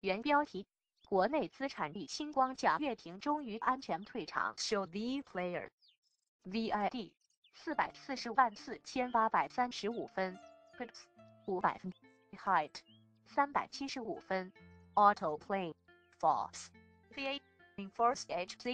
原标题：国内资产与星光贾跃亭终于安全退场。Show the player VID 4404835分 Pips 500分 Height 375分 Autoplay False VA Enforced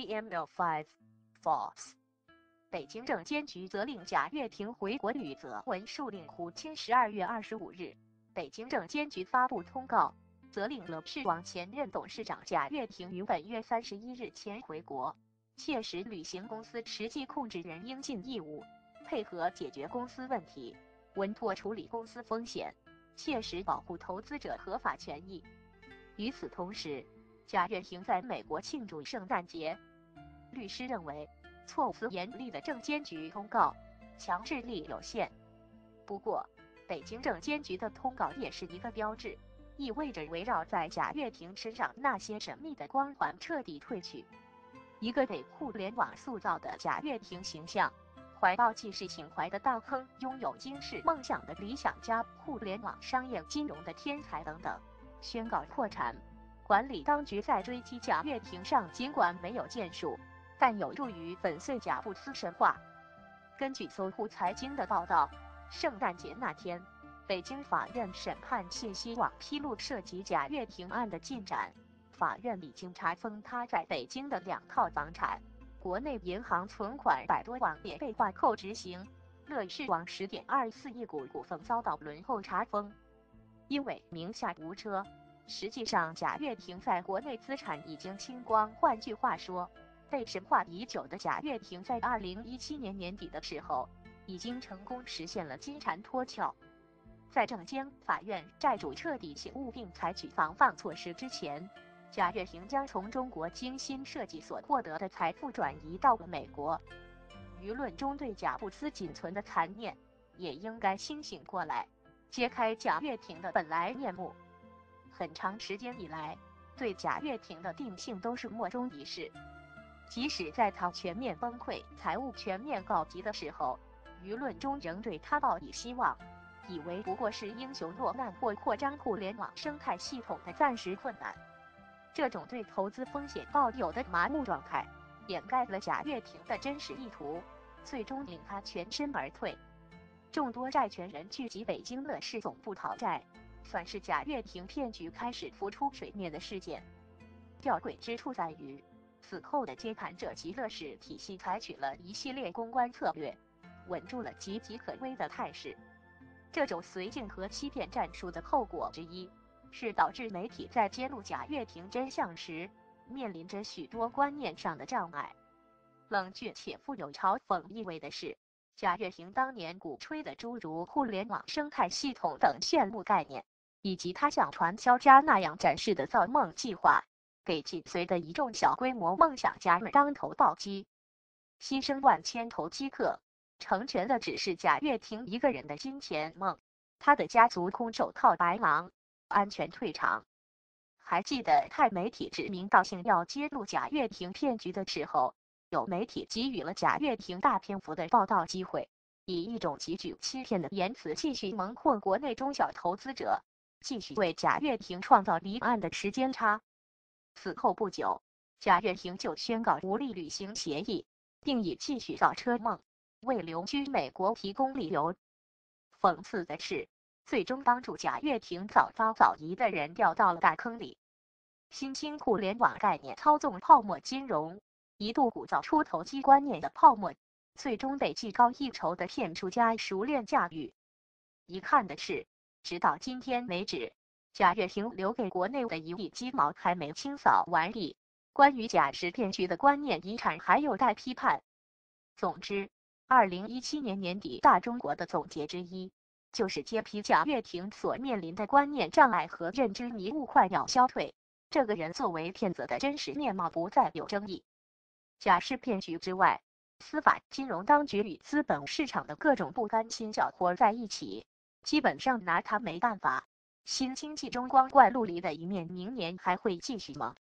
HTML5 False。北京证监局责令贾跃亭回国履责，文书令胡清。12月25日，北京证监局发布通告，责令了视网前任董事长贾跃亭于本月31日前回国，切实履行公司实际控制人应尽义务，配合解决公司问题，稳妥处理公司风险，切实保护投资者合法权益。与此同时，贾跃亭在美国庆祝圣诞节。律师认为，措辞严厉的证监局通告强制力有限。不过，北京证监局的通告也是一个标志，意味着围绕在贾跃亭身上那些神秘的光环彻底褪去。一个被互联网塑造的贾跃亭形象，怀抱济世情怀的大亨，拥有惊世梦想的理想家，互联网商业金融的天才等等，宣告破产。管理当局在追击贾跃亭上尽管没有建树，但有助于粉碎贾布斯神话。根据搜狐财经的报道，圣诞节那天，北京法院审判信息网披露涉及贾跃亭案的进展。法院已经查封他在北京的2套房产，国内银行存款100多万也被挂扣执行。乐视网10.24亿股份遭到轮候查封，因为名下无车。实际上，贾跃亭在国内资产已经清光。换句话说，被神化已久的贾跃亭在2017年年底的时候，已经成功实现了金蝉脱壳。在证监、法院、债主彻底醒悟并采取防范措施之前，贾跃亭将从中国精心设计所获得的财富转移到美国。舆论中对贾布斯仅存的残念，也应该清醒过来，揭开贾跃亭的本来面目。很长时间以来，对贾跃亭的定性都是莫衷一是。即使在他全面崩溃、财务全面告急的时候，舆论中仍对他抱以希望，以为不过是英雄落难或扩张互联网生态系统的暂时困难。这种对投资风险抱有的麻木状态，掩盖了贾跃亭的真实意图，最终令他全身而退。众多债权人聚集北京乐视总部讨债，算是贾跃亭骗局开始浮出水面的事件。吊诡之处在于，此后的接盘者及乐视体系采取了一系列公关策略，稳住了岌岌可危的态势。这种绥靖和欺骗战术的后果之一，是导致媒体在揭露贾跃亭真相时，面临着许多观念上的障碍。冷峻且富有嘲讽意味的是，贾跃亭当年鼓吹的诸如互联网生态系统等炫目概念，以及他像传销家那样展示的造梦计划，给紧随的一众小规模梦想家们当头暴击。牺牲万千投机客，成全的只是贾跃亭一个人的金钱梦，他的家族空手套白狼，安全退场。还记得泰媒体指名道姓要揭露贾跃亭骗局的时候，有媒体给予了贾跃亭大篇幅的报道机会，以一种极具欺骗的言辞继续蒙混国内中小投资者，继续为贾跃亭创造离岸的时间差。此后不久，贾跃亭就宣告无力履行协议，并以继续造车梦为留居美国提供理由。讽刺的是，最终帮助贾跃亭早发早移的人掉到了大坑里。新兴互联网概念操纵泡沫金融，一度鼓噪出投机观念的泡沫，最终被技高一筹的骗术家熟练驾驭。遗憾的是，直到今天为止，贾跃亭留给国内的一地鸡毛还没清扫完毕，关于贾氏骗局的观念遗产还有待批判。总之，2017年年底大中国的总结之一，就是揭批贾跃亭所面临的观念障碍和认知迷雾快要消退，这个人作为骗子的真实面貌不再有争议。贾氏骗局之外，司法金融当局与资本市场的各种不甘心搅和在一起，基本上拿他没办法。新经济中光怪陆离的一面，明年还会继续吗？